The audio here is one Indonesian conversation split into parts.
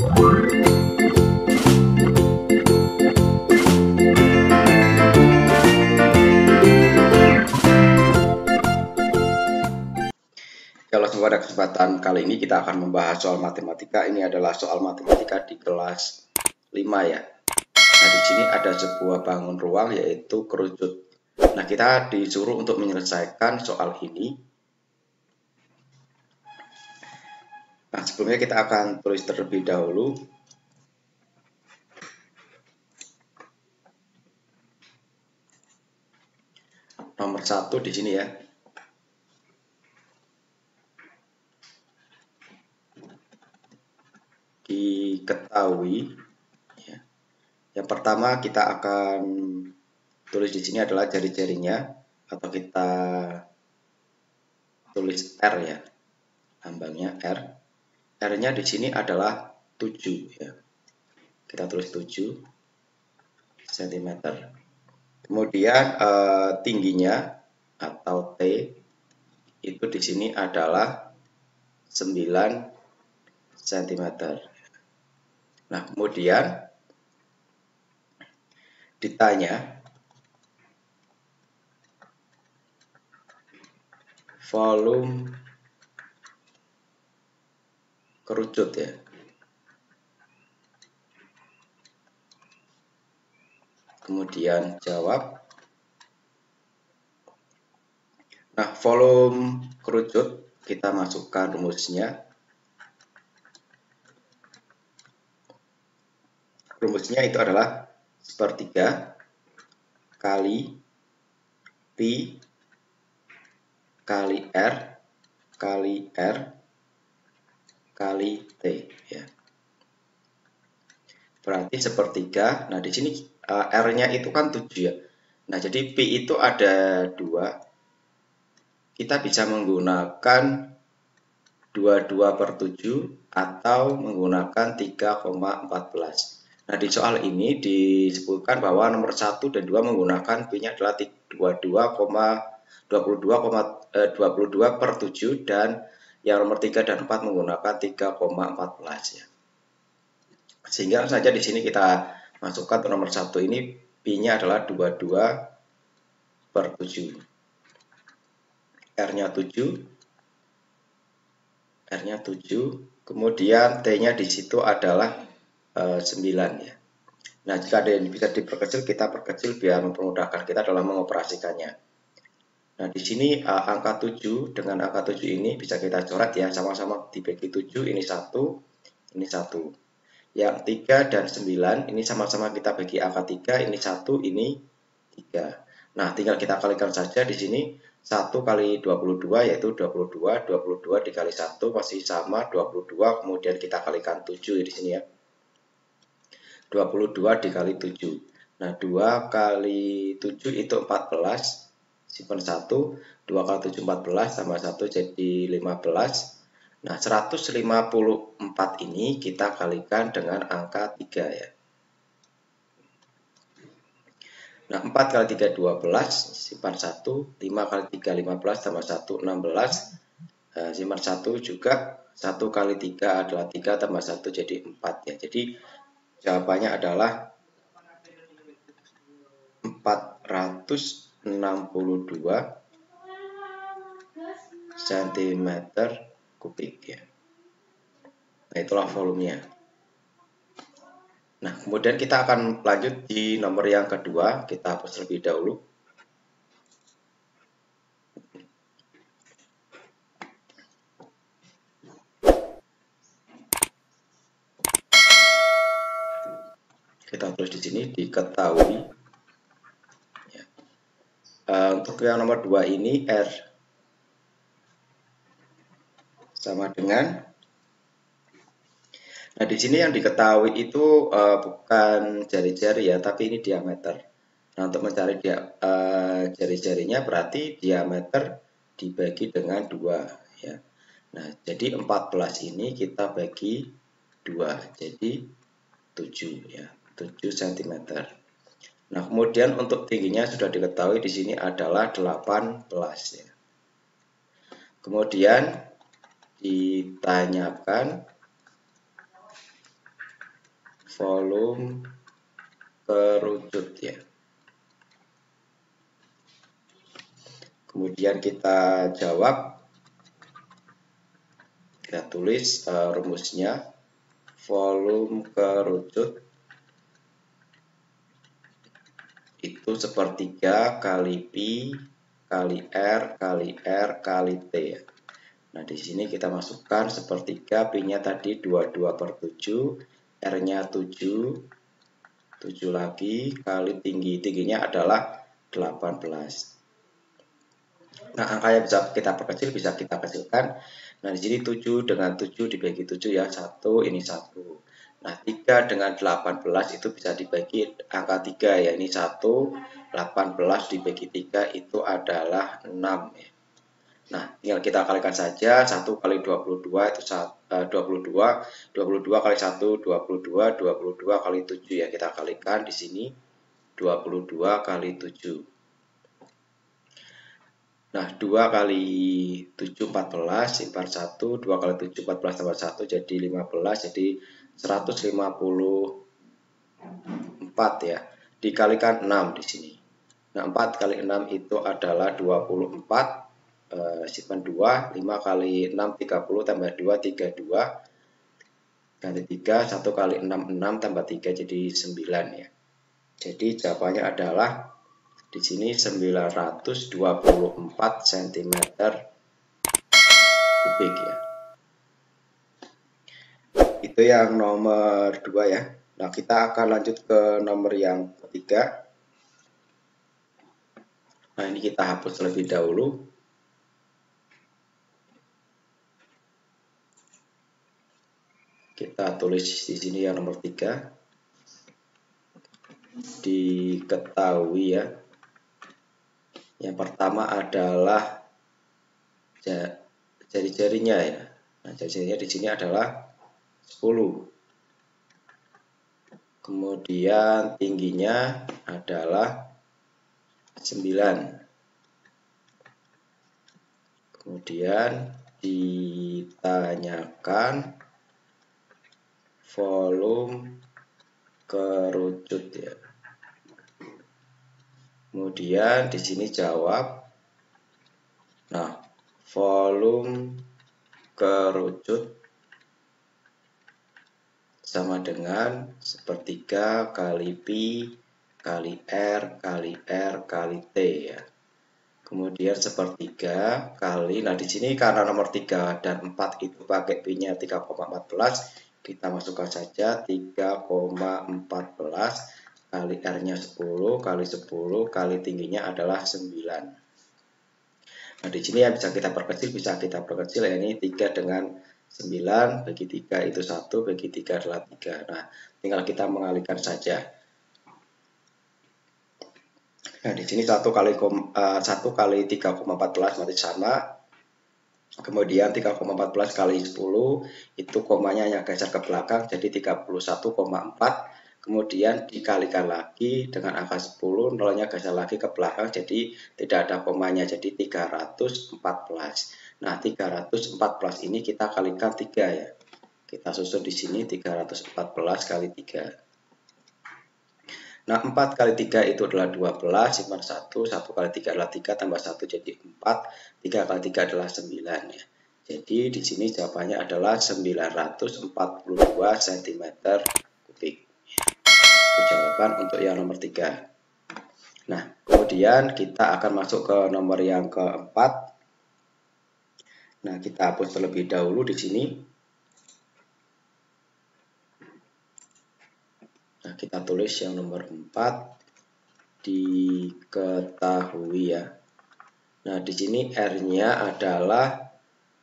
Kalau pada kesempatan kali ini kita akan membahas soal matematika. Ini adalah soal matematika di kelas 5 ya. Nah, di sini ada sebuah bangun ruang yaitu kerucut. Nah, kita disuruh untuk menyelesaikan soal ini. Nah, sebelumnya kita akan tulis terlebih dahulu. Nomor 1 di sini ya. Diketahui ya. Yang pertama kita akan tulis di sini adalah jari-jarinya, atau kita tulis R ya, lambangnya R. R-nya di sini adalah 7 ya. Kita tulis 7 cm. Kemudian tingginya atau T itu di sini adalah 9 cm. Nah, kemudian ditanya volume kerucut ya. Kemudian jawab. Nah, volume kerucut kita masukkan rumusnya. Rumusnya itu adalah sepertiga kali Pi kali R kali R kali T ya. Berarti sepertiga. Nah, di sini R-nya itu kan 7 ya. Nah, jadi Pi itu ada 2. Kita bisa menggunakan 22/7 atau menggunakan 3,14. Nah, di soal ini disebutkan bahwa nomor 1 dan 2 menggunakan Pi-nya adalah 22,22/7 dan yang nomor 3 dan 4 menggunakan 3,14 ya. Sehingga saja di sini kita masukkan untuk nomor 1 ini Pi-nya adalah 22/7. R-nya 7, kemudian T-nya di situ adalah 9 ya. Nah, jika ada yang bisa diperkecil, kita perkecil biar mempermudahkan kita dalam mengoperasikannya. Nah, di sini angka 7 dengan angka 7 ini bisa kita coret ya, sama-sama dibagi 7, ini 1, ini 1. Yang 3 dan 9 ini sama-sama kita bagi angka 3, ini 1, ini 3. Nah, tinggal kita kalikan saja di sini. 1 kali 22 yaitu 22, 22 dikali 1 masih sama 22, kemudian kita kalikan 7 di sini ya. 22 dikali 7. Nah, 2 kali 7 itu 14, simpan 1, 2 kali 7 14, tambah 1 jadi 15. Nah, 154 ini kita kalikan dengan angka 3 ya. Nah, 4 kali 3 12, simpan 1, 5 kali 3 15, tambah 1 16, simpan 1 juga, 1 kali 3 adalah 3, tambah 1 jadi 4 ya. Jadi jawabannya adalah 462 cm kubik ya. Nah, itulah volumenya. Nah, kemudian kita akan lanjut di nomor yang kedua. Kita hapus terlebih dahulu. Kita tulis di sini diketahui. Ya. Untuk yang nomor 2 ini R sama dengan. Nah, di sini yang diketahui itu bukan jari-jari ya, tapi ini diameter. Nah, untuk mencari jari-jarinya berarti diameter dibagi dengan 2 ya. Nah, jadi 14 ini kita bagi 2, jadi 7 ya, 7 cm. Nah, kemudian untuk tingginya sudah diketahui di sini adalah 18 ya. Kemudian ditanyakan volume kerucut ya. Kemudian kita jawab, kita tulis rumusnya, volume kerucut itu sepertiga kali pi kali R kali R kali T ya. Nah, di sini kita masukkan sepertiga, pi-nya tadi 22/7, R-nya 7 lagi kali tingginya adalah 18. Nah, angka yang bisa kita perkecil bisa kita kecilkan. Nah, di sini 7 dengan 7 dibagi 7 ya, 1 ini 1. Nah, 3 dengan 18 itu bisa dibagi angka 3 ya, ini 1, 18 dibagi 3 itu adalah 6 ya. Nah, tinggal kita kalikan saja, 1 kali 22 itu 22, 22 kali 1, 22, 22 kali 7 ya, kita kalikan di sini 22 kali 7. Nah, 2 kali 7 14, simpan 1, 2 kali 7 14 tambah 1 jadi 15, jadi 154 ya. Dikalikan 6 di sini. Nah, 4 kali 6 itu adalah 24. Simpan 2, 5 kali 6 30 tambah 2 32 ganti 3, 1 kali 6 6 tambah 3 jadi 9 ya. Jadi jawabannya adalah di sini 924 cm kubik ya. Itu yang nomor 2 ya. Nah, kita akan lanjut ke nomor yang ketiga. Nah, ini kita hapus terlebih dahulu. Kita tulis di sini yang nomor 3. Diketahui ya. Yang pertama adalah jari-jarinya ya. Nah, jari-jarinya di sini adalah 10. Kemudian tingginya adalah 9. Kemudian ditanyakan volume kerucut ya. Kemudian di sini jawab. Nah, volume kerucut sama dengan sepertiga kali pi kali R kali R kali T ya. Kemudian sepertiga kali, nah di sini karena nomor 3 dan 4 itu pakai pi-nya 3,14, kita masukkan saja 3,14 kali R-nya 10 kali 10 kali tingginya adalah 9. Nah, di sini yang bisa kita perkecil ya, ini 3 dengan 9 bagi 3 itu 1, bagi 3 adalah 3. Nah, tinggal kita mengalihkan saja. Nah, di sini 1 kali 3,14 masih sama. Kemudian 3,14 kali 10 itu komanya hanya geser ke belakang jadi 31,4. Kemudian dikalikan lagi dengan angka 10, nolnya geser lagi ke belakang jadi tidak ada komanya jadi 314. Nah, 314 ini kita kalikan 3 ya. Kita susun di sini 314 kali 3. Nah, 4 kali 3 itu adalah 12, simpan 1, 1 kali 3 adalah 3, tambah 1 jadi 4, 3 kali 3 adalah 9 ya. Jadi di sini jawabannya adalah 942 cm kubik. Itu jawaban untuk yang nomor 3. Nah, kemudian kita akan masuk ke nomor yang keempat. Nah, kita hapus terlebih dahulu di sini. Nah, kita tulis yang nomor 4, diketahui ya. Nah, di sini R-nya adalah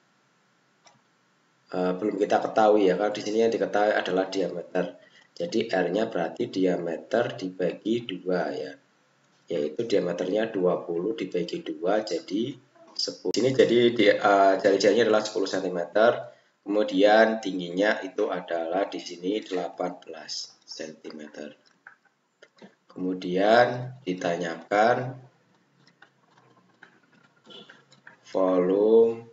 belum kita ketahui ya, karena di sini yang diketahui adalah diameter. Jadi R-nya berarti diameter dibagi 2 ya. Yaitu diameternya 20 dibagi 2 jadi 10. Ini jadi jari-jarinya adalah 10 cm. Kemudian tingginya itu adalah di sini 18 cm. Kemudian ditanyakan volume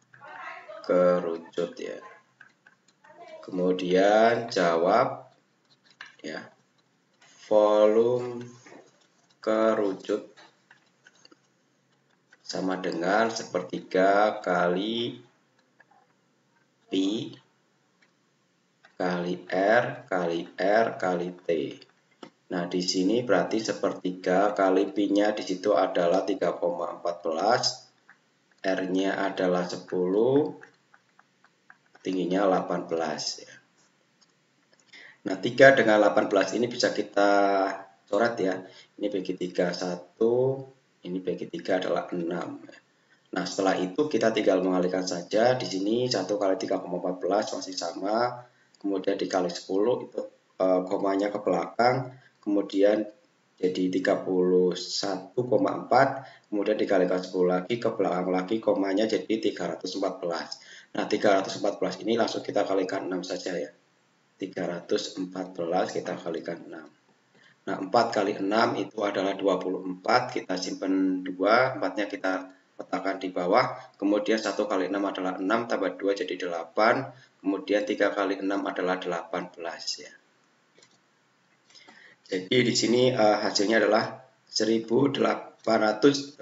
kerucut ya. Kemudian jawab. ya. Volume kerucut sama dengan sepertiga kali Pi kali R kali R kali T. Nah, di sini berarti sepertiga kali Pi-nya di situ adalah 3,14, R-nya adalah 10, tingginya 18 ya. Nah, 3 dengan 18 ini bisa kita coret ya. Ini bagi 3 1, ini bagi 3 adalah 6. Nah, setelah itu kita tinggal mengalihkan saja. Di sini 1 kali 3,14 masih sama. Kemudian dikali 10 itu komanya ke belakang. Kemudian jadi 31,4. Kemudian dikalikan 10 lagi ke belakang lagi. Komanya jadi 314. Nah, 314 ini langsung kita kalikan 6 saja ya. 314 kita kalikan 6. Nah, 4 kali 6 itu adalah 24. Kita simpan 2. 4-nya kita letakkan di bawah, kemudian 1 kali 6 adalah 6, tambah 2 jadi 8, kemudian 3 kali 6 adalah 18 ya. Jadi di sini hasilnya adalah 1884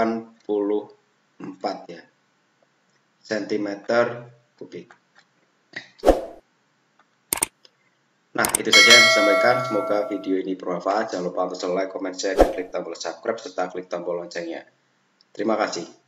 ya cm kubik. Nah, itu saja yang saya sampaikan. Semoga video ini bermanfaat. Jangan lupa untuk like, comment, share, dan klik tombol subscribe serta klik tombol loncengnya. Terima kasih.